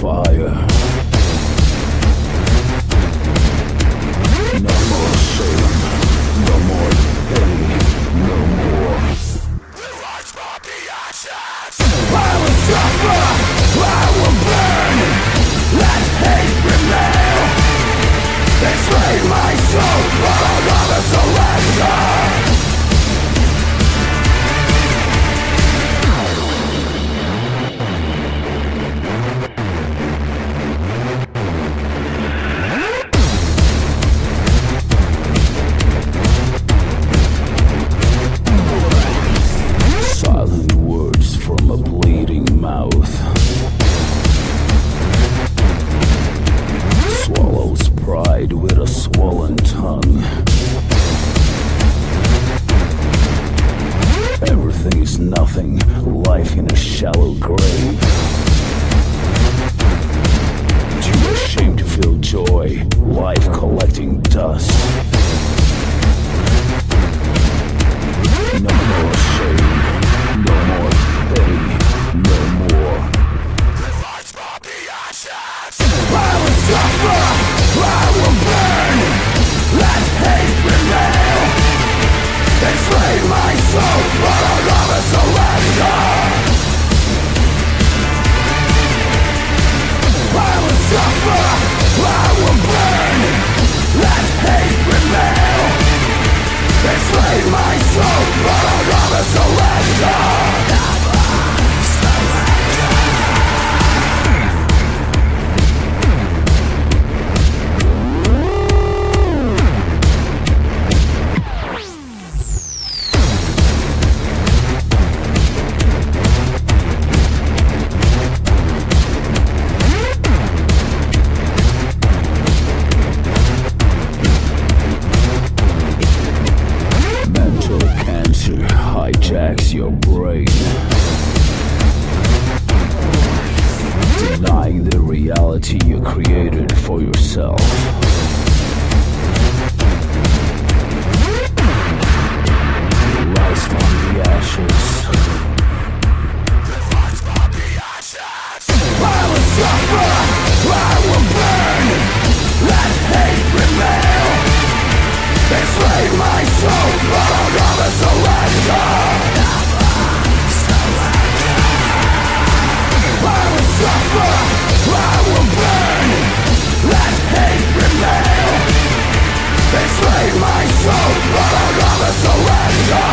fire. No more shame, no more pain, no more. We rise from the ashes. I will suffer, I will burn. Let hate prevail. They slay my soul, but I'll never surrender. Silent words from a bleeding mouth. Swallows pride with a swollen tongue. Everything is nothing, life in a shallow grave. Too ashamed to feel joy, life collecting dust. No more shame, no more pain, no more. Rise from the ashes. I will suffer, I will burn. Let hate prevail. They slay my soul, but I'll never surrender. I will suffer, I will burn. Let hate prevail. They slay my soul, but I'll never surrender. Hijacks your brain, denying the reality you created for yourself. Rise from the ashes. Rise from the ashes. I will suffer, I will burn. Let hate prevail. They slay my soul, but I'll never surrender. I will suffer, I will burn. Let hate prevail. They slay my soul, but I'll never surrender.